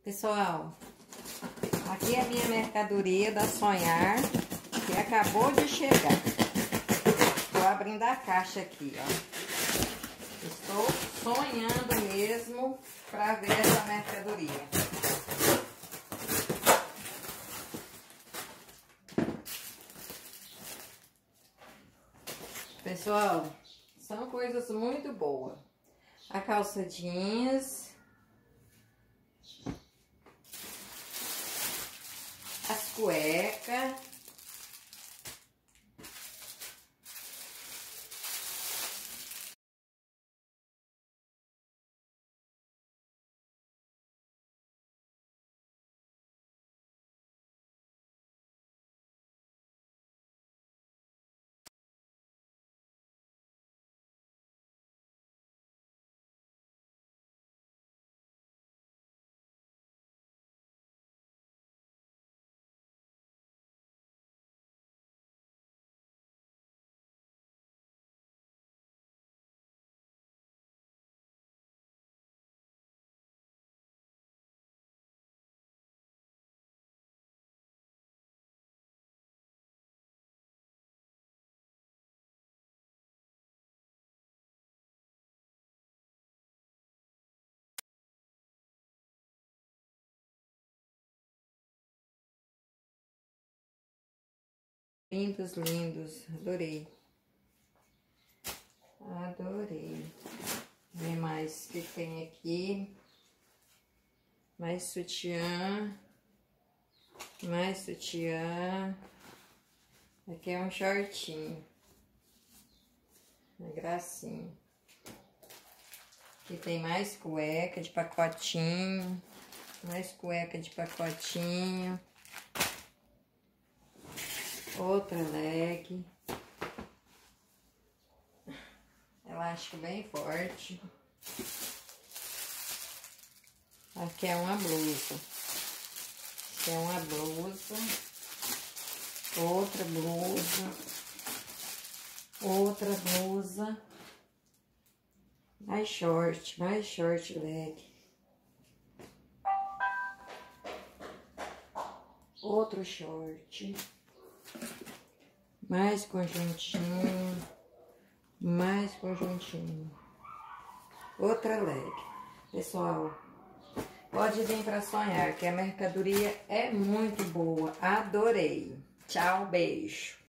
Pessoal, aqui é a minha mercadoria da Sonhar, que acabou de chegar. Estou abrindo a caixa aqui, ó. Estou sonhando mesmo para ver essa mercadoria. Pessoal, são coisas muito boas. A calça jeans, as cuecas, lindos, lindos, adorei. Adorei. Vem mais o que tem aqui. Mais sutiã. Mais sutiã. Aqui é um shortinho. Uma gracinha. Aqui tem mais cueca de pacotinho. Mais cueca de pacotinho. Outra leg. Elástico bem forte. Aqui é uma blusa. Aqui é uma blusa. Outra blusa. Outra blusa. Mais short leg. Outro short. Mais conjuntinho. Mais conjuntinho. Outra leg. Pessoal, pode vir para Sonhar, que a mercadoria é muito boa. Adorei. Tchau, beijo.